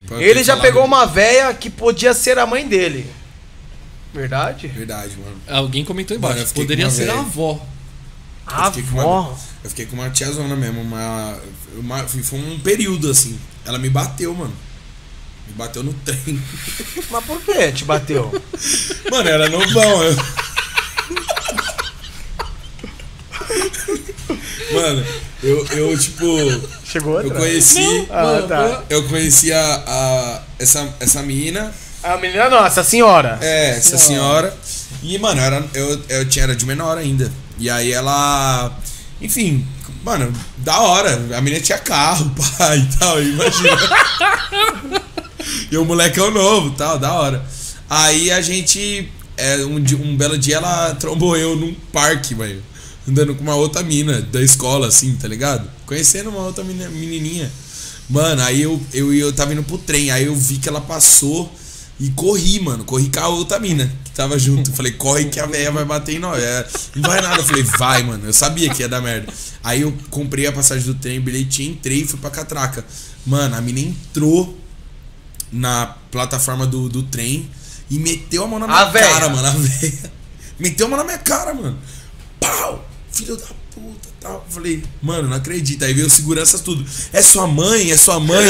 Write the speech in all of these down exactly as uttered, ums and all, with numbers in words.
Ele já pegou uma véia que podia ser a mãe dele. Verdade? Verdade, mano. Alguém comentou embaixo. Mano, eu fiquei poderia com uma ser véia. a avó. A Eu fiquei com avó? uma- Eu fiquei com uma tiazona mesmo, uma, uma. Foi um período assim. Ela me bateu, mano. Me bateu no trem. Mas por que te bateu? Mano, era novão. Eu... Mano, eu, eu tipo. Chegou Eu outra? conheci. Ah, tá. Eu conheci a, a, essa, essa menina. A menina nossa, a senhora. É, essa senhora. E, mano, era, eu, eu tinha, era de menor ainda. E aí ela. Enfim, mano, da hora. A menina tinha carro, pai e tal, imagina. E o molecão novo, tal, da hora. Aí a gente. É, um, di- um belo dia ela trombou eu num parque, velho. Andando com uma outra mina da escola, assim, tá ligado? Conhecendo uma outra menina- menininha. Mano, aí eu, eu, eu tava indo pro trem, aí eu vi que ela passou e corri, mano. Corri com a outra mina que tava junto. Falei, corre que a velha vai bater em nós. É, não vai nada. Eu falei, vai, mano. Eu sabia que ia dar merda. Aí eu comprei a passagem do trem, bilhetinho, entrei e fui pra catraca. Mano, a mina entrou na plataforma do, do trem e meteu a mão na minha A véia. cara, mano. A velha. Meteu a mão na minha cara, mano. Pau! Filho da puta, tal. Falei, mano, não acredito. Aí veio seguranças tudo. É sua mãe? É sua mãe?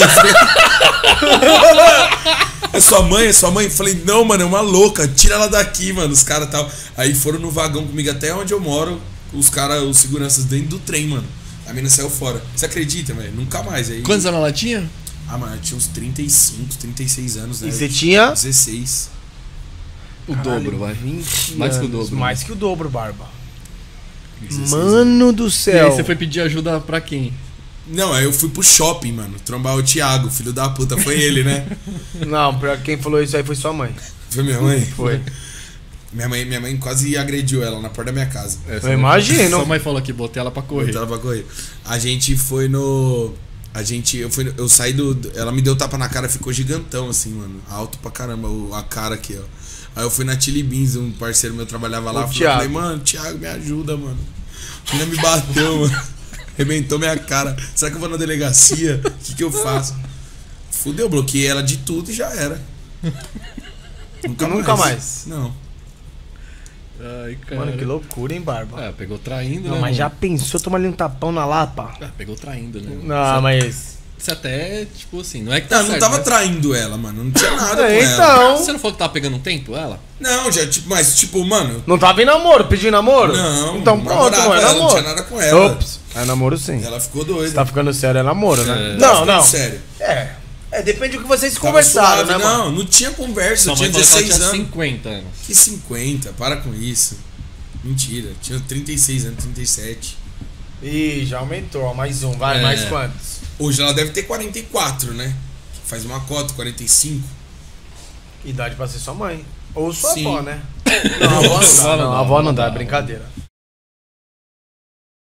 É sua mãe? É sua mãe? Falei, não, mano, é uma louca. Tira ela daqui, mano. Os caras tal. Aí foram no vagão comigo até onde eu moro. Os caras, os seguranças dentro do trem, mano. A mina saiu fora. Você acredita, velho? Nunca mais. Aí... Quantos anos ela tinha? Ah, mano, eu tinha uns trinta e cinco, trinta e seis anos, né? E você tinha? dezesseis. O dobro, vai. vinte Mais que o anos. dobro. Mais que o dobro, Barba. dezesseis Mano do E céu. aí você foi pedir ajuda pra quem? Não, aí eu fui pro shopping, mano. Trombar o Thiago, filho da puta. Foi ele, né? Não, pra quem falou isso aí foi sua mãe. Foi minha mãe? Foi. Minha mãe, minha mãe quase agrediu ela na porta da minha casa. Eu imagino. Sua mãe falou que botei ela pra correr. Botou ela pra correr. A gente foi no. A gente. Eu, fui, eu saí do. Ela me deu tapa na cara, ficou gigantão, assim, mano. Alto pra caramba, o- a cara aqui, ó. Aí eu fui na Chili Beans, um parceiro meu trabalhava lá. O Falei, Thiago. mano, Thiago, me ajuda, mano. A menina me bateu, mano. Arrebentou minha cara. Será que eu vou na delegacia? O que, que eu faço? Fudeu, bloqueei ela de tudo e já era. Nunca, Nunca mais. Não. Ai, cara. Mano, que loucura, hein, Barba? É, pegou traindo, Não, né? mas já mano? pensou tomar ali um tapão na lapa? Ah, pegou traindo, né? Não, mas... Você até, tipo assim, não é que tá Não, não certo, tava mas- traindo ela, mano. Não tinha nada com É, ela. então... Você não falou que tava pegando um tempo, ela? Não, já, tipo, mas, tipo, mano. Não tava em namoro, pedindo namoro? Não, Então pronto, namorava não é ela, não namoro. tinha nada com ela. Ops, é namoro sim. Ela ficou doida. Se tá ficando sério, é namoro, né? É. Não, Tava não. ficando Sério. É, é, depende do que vocês Tava conversaram, suave. né, mano? Não, não tinha conversa. Sua Eu mãe tinha falou que ela dezesseis tinha anos. cinquenta anos. Que cinquenta? Para com isso. Mentira. Tinha trinta e seis anos, trinta e sete. Ih, já aumentou, ó, mais um, vai, É. mais quantos? Hoje ela deve ter quarenta e quatro, né? Faz uma cota, quarenta e cinco. Idade pra ser sua mãe. Ou sua Sim. avó, né? Não, a avó não dá, Não, não, não, a avó não não dá, é dá. brincadeira.